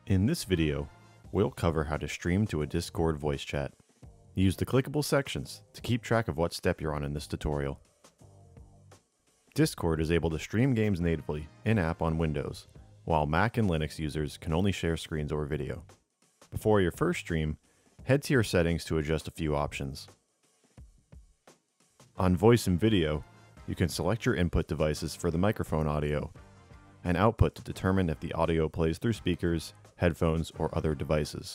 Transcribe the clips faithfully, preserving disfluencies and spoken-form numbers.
In this video, we'll cover how to stream to a Discord voice chat. Use the clickable sections to keep track of what step you're on in this tutorial. Discord is able to stream games natively in-app on Windows, while Mac and Linux users can only share screens or video. Before your first stream, head to your settings to adjust a few options. On voice and video, you can select your input devices for the microphone audio, and output to determine if the audio plays through speakers, headphones, or other devices.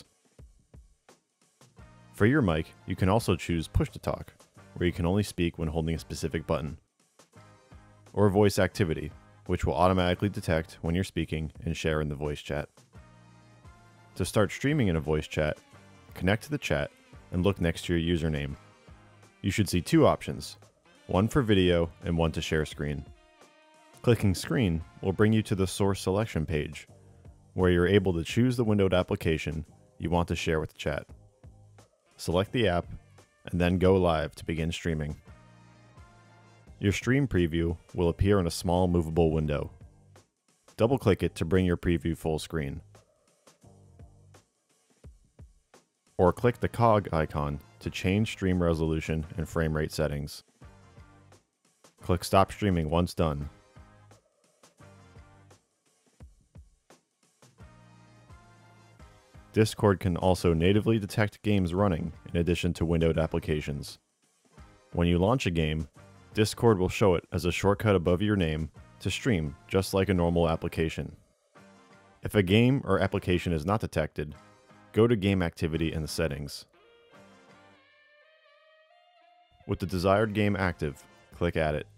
For your mic, you can also choose push to talk, where you can only speak when holding a specific button, or voice activity, which will automatically detect when you're speaking and share in the voice chat. To start streaming in a voice chat, connect to the chat and look next to your username. You should see two options, one for video and one to share screen. Clicking screen will bring you to the source selection page, where you're able to choose the windowed application you want to share with the chat. Select the app, and then go live to begin streaming. Your stream preview will appear in a small movable window. Double-click it to bring your preview full screen. Or click the cog icon to change stream resolution and frame rate settings. Click Stop Streaming once done. Discord can also natively detect games running in addition to windowed applications. When you launch a game, Discord will show it as a shortcut above your name to stream just like a normal application. If a game or application is not detected, go to Game Activity in the settings. With the desired game active, click Add it.